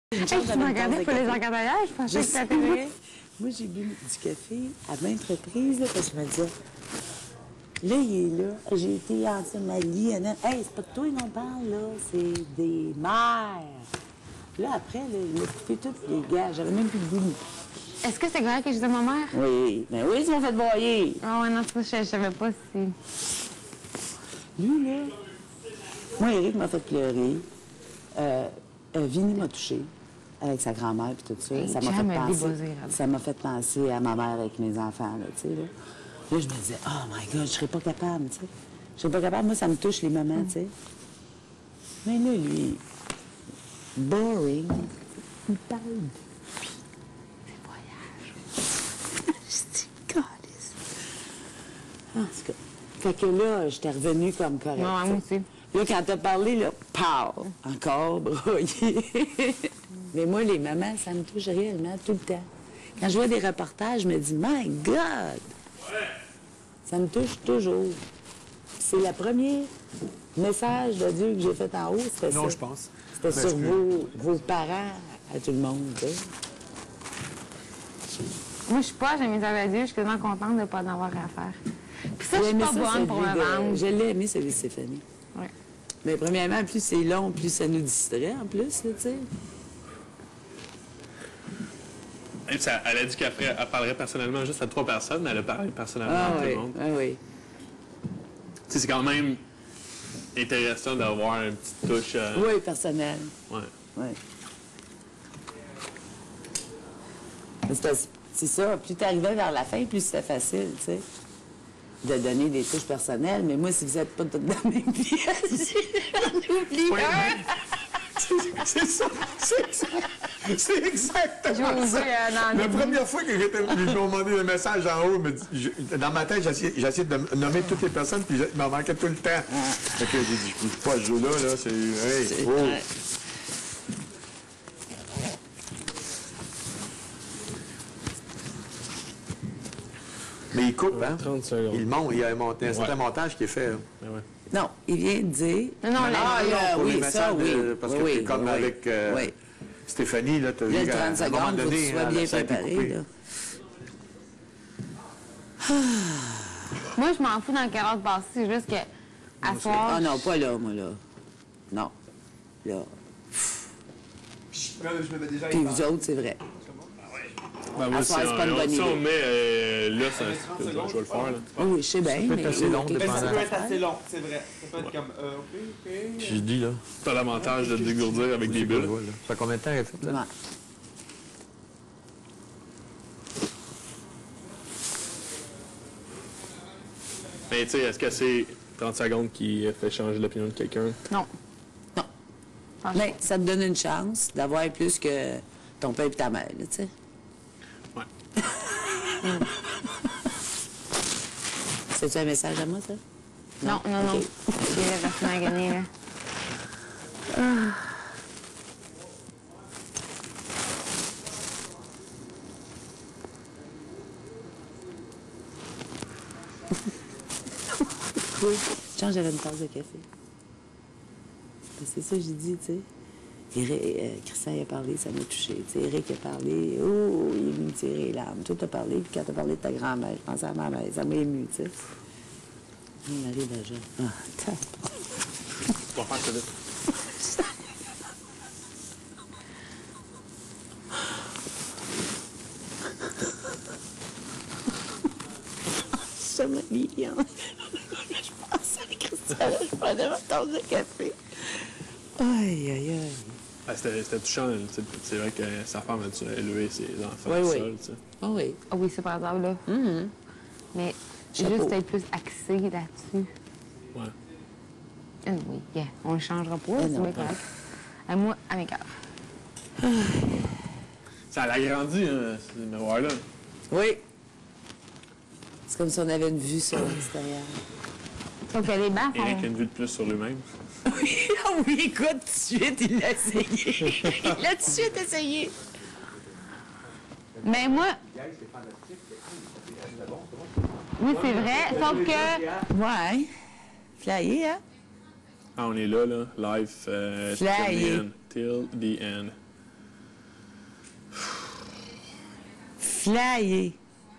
Hey, tu m'as regardé pour les encadreurs, je pensais que c'était vrai. Moi, j'ai bu du café à maintes reprises, là, parce que je me disais, là, il est là. J'ai été en Somalie. Hey, c'est pas de toi qu'on parle, là, c'est des mères. Là, après, là, il m'a coupé tous les gars. J'avais même plus de goût. Est-ce que c'est correct que je dise à ma mère? Oui, mais oui, tu m'as fait broyer. Ah ouais, non, c'est ça, je savais pas si... Lui, là, moi, Éric m'a fait pleurer. Vinny m'a touché avec sa grand-mère et tout ça. Hey, Ça m'a fait penser à ma mère avec mes enfants, là, tu sais, là. Là, je me disais, oh my God, je serais pas capable, tu sais. Je serais pas capable. Moi, ça me touche, les moments, tu sais. Mais là, lui, boring. Il parle de lui, ses voyages. Je dis, calice. En tout cas. Fait que là, j'étais revenue comme correct. Non, moi aussi. Là, quand t'as parlé, là, pow! Encore broyé. Mais moi, les mamans, ça me touche réellement tout le temps. Quand je vois des reportages, je me dis, my God! Ça me touche toujours. C'est le premier message de Dieu que j'ai fait en haut, c'était ça. Non, je pense. C'était sur vos parents, à tout le monde, tu sais. Moi, je suis pas, j'ai mes aveux à Dieu, je suis quasiment contente de ne pas en avoir à faire. Puis ça, je suis pas bonne pour me vendre. Je l'ai aimé, celui de Stéphanie. Oui. Mais premièrement, plus c'est long, plus ça nous distrait, en plus, tu sais. Elle a dit qu'elle parlerait personnellement juste à 3 personnes, mais elle a parlé personnellement à tout le monde. Ah oui. Tu sais, c'est quand même intéressant d'avoir une petite touche... Oui, personnelle. Ouais. Oui. C'est ça, plus tu arrivais vers la fin, plus c'était facile, tu sais, de donner des touches personnelles. Mais moi, si vous n'êtes pas toutes dans la même pièce, j'en oublie un. C'est ça, c'est exactement ça. La première fois que ils m'ont demandé le message en haut, dans ma tête, j'essayais de nommer toutes les personnes, puis il m'en manquait tout le temps. Fait que j'ai dit, je ne pas ce jeu-là, là, c'est... Hey, oh. Mais il coupe, hein? 30 secondes. Il y a un certain montage qui est fait. Non, il vient de dire... Non, pour les oui, messages ça, oui. Parce que c'est comme avec Stéphanie, là, tu as vu Là, 30 qu'à un moment secondes, faut que donné, tu sois bien ça a été préparé, coupé. là. Moi, je m'en fous dans quelle heure de passer, c'est juste que, à soir... Ah non, pas là, moi, là. Non. Là. Puis vous autres, c'est vrai. Ben, moi, À soir, c'est pas une bonne si on idée. met là, je vais le faire. Là. Oui, je sais bien, mais... assez long, ok, dépendant. Ça peut être assez long, c'est vrai. Ça peut être comme, OK. Je dis, là. T'as l'avantage de te dégourdir avec des bulles. Ça fait combien de temps qu'elle fait, là? Ouais. Mais tu sais, est-ce que c'est 30 secondes qui fait changer l'opinion de quelqu'un? Non. Non. Mais ça te donne une chance d'avoir plus que ton père et ta mère, là, tu sais. Ouais. C'est-tu un message à moi, ça? Non. Ok. J'ai la personne à gagner, là. Oui. Change, j'avais une tasse de café. C'est ça que j'ai dit, tu sais. Christian a parlé, ça m'a touché. Tu sais, Éric a parlé, oh, il est venu me tirer les larmes. Toi, t'as parlé, puis quand t'as parlé de ta grand-mère, je pensais à ma mère, ça m'a ému, tu sais. On arrive à jeune. Ah, attends. On va faire ça vite. Ça m'a mis bien. Je pensais à Christian, je prenais ma tasse de café. Aïe, aïe, aïe. Ah, c'était touchant. C'est vrai que sa femme a dû élever ses enfants Oui, oui. seul. Tu sais. Oh oui. Ah oui, c'est par exemple, là. Mais Chapeau. juste être plus axé là-dessus. Ouais. Oui, yeah. On le changera pas, c'est non. bien correct. Moi, à mes cœurs. Ça l'agrandit, hein, ce miroir-là. Oui. C'est comme si on avait une vue sur l'extérieur. Donc, les bancs Éric a font... une vue de plus sur lui-même. Oui, ah oui, écoute, tout de suite, il l'a essayé. Il l'a tout de suite essayé. Mais moi... Oui, c'est vrai, sauf que... Ouais. Flyé, hein? Ah, on est là, live till Flyé. the end. Till the end. flyé.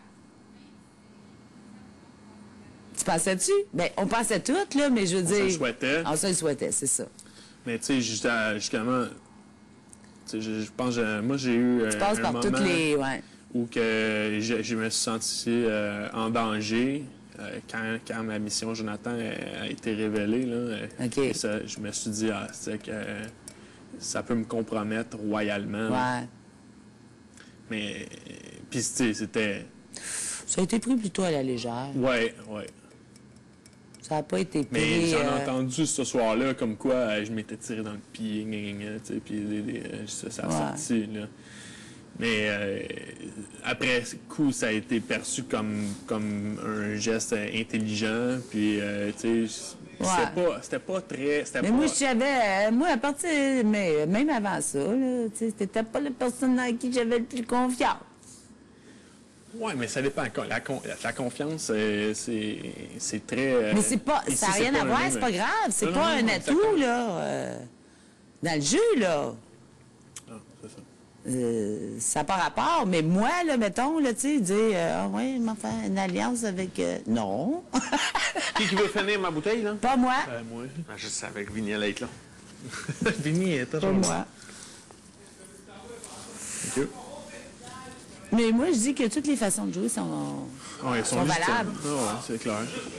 Tu pensais-tu? Ben, on pensait toutes, là, mais je veux dire... On se le souhaitait. On se le souhaitait, c'est ça. Mais tu sais, justement, tu sais, je pense que moi, j'ai eu Tu passes un par moment toutes les... Ouais. où que je me suis senti en danger quand ma mission Jonathan a été révélée. Là, OK. et ça, je me suis dit, c'est que ça peut me compromettre royalement. Ouais. Mais, puis tu sais, c'était... Ça a été pris plutôt à la légère. Ouais. Ça n'a pas été pris... Mais j'en ai entendu ce soir-là, comme quoi je m'étais tiré dans le pied, tu sais, puis ça a sorti, là. Mais après coup, ça a été perçu comme un geste intelligent, puis, tu sais, c'était pas très... Mais moi, je savais... moi, à partir... Mais même avant ça, là, tu sais, c'était pas la personne dans qui j'avais le plus confiance. Oui, mais ça dépend. La confiance, c'est très... Mais c'est pas... ici, ça n'a rien à voir, c'est pas grave. C'est Non, pas non, un non, atout, exactement. là. Dans le jeu, là. Ah, c'est ça. Ça n'a pas rapport, mais moi, là, mettons, là, tu sais, dire, ah ouais, m'en faire une alliance avec... non. Qui veut finir ma bouteille, là? Pas moi. Moi. Ah, je savais que Vinny allait être là. Vinny est Pas moi. OK. Mais moi, je dis que toutes les façons de jouer sont Ouais, ils sont légitimes. valables. Ah ouais, c'est clair.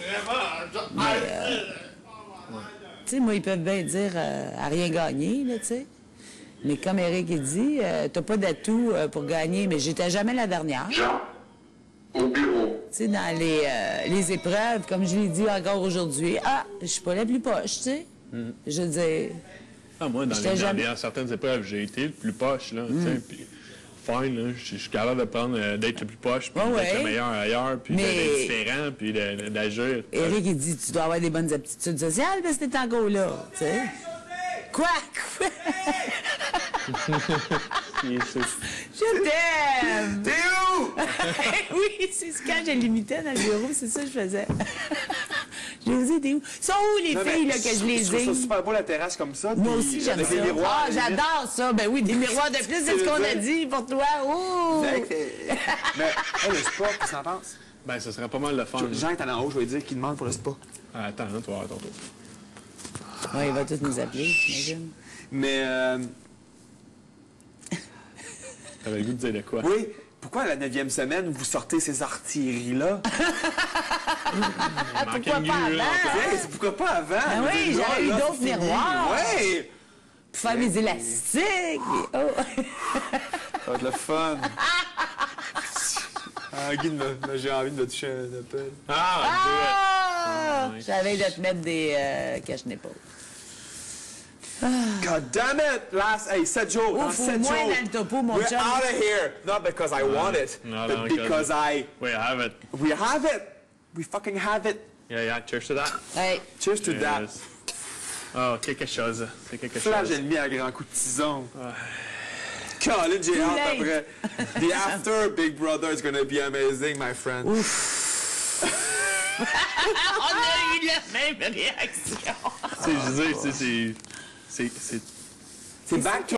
Tu sais, moi, ils peuvent bien dire à rien gagner, là, tu sais. Mais comme Eric, il dit, t'as pas d'atout pour gagner, mais j'étais jamais la dernière. Au bureau. Tu sais, dans les épreuves, comme je l'ai dit encore aujourd'hui, je suis pas la plus poche, tu sais. Je veux dire, Ah, moi, J'étais jamais- dans certaines épreuves, j'ai été le plus poche, là, tu sais, puis fine, là, je suis capable de prendre, d'être le plus poche, puis Ouais, d'être ouais. le meilleur ailleurs, puis Mais- d'être différent, puis d'agir. Eric, il dit, tu dois avoir des bonnes aptitudes sociales parce que t'es encore là, tu sais. Quoi? Je t'aime! T'es où? Oui, c'est ce quand je l'imitais dans le bureau, c'est ça que je faisais. Je les ai dit où? Sont où les filles là, que je les trouve ça ai? super beau la terrasse comme ça. Moi puis aussi, j'aime avec ça. les miroirs, Ah, à la limite. j'adore ça. Ben oui, des miroirs de plus, c'est ce qu'on a dit pour toi. Oh! Mais, le spa, qu'est-ce que t'en penses? Ben, ce serait pas mal de fun. Jean est allé en haut, je vais lui dire qu'il demande pour le spa. Ah, attends, hein, tu vas avoir ton tour. Ouais, il va tous nous appeler, j'imagine. Mais, T'avais le goût de dire de quoi? oui, pourquoi à la 9e semaine, vous sortez ces artilleries-là? Il manquait pourquoi une pas grue, là, avant? encore. Hey, pourquoi pas avant? Ben oui, Je veux dire, j'aurais eu là, d'autres c'est fini. miroirs. Ouais! Pour faire mes élastiques. et- Oh! Ça va être le fun. Guy, j'ai envie de me toucher un appel. Ah, Ah! Ouais. J'avais de te mettre des cache-népaules. God damn it! Hey, 7 jours, dans Ouf, au 7 moins jours. dans le topo, mon We're chum. out of here. Not because I want it, no, but no, because We have it. we have it. We fucking have it. Yeah, cheers to that. Hey, Cheers to that. Yes. Oh, quelque chose. C'est quelque Là, j'ai chose. mis à grand coup de tison. Colin, j'ai Too hâte late. après. The after Big Brother is gonna be amazing, my friend. on a eu la même réaction. Tu sais, je veux dire, c'est C'est back to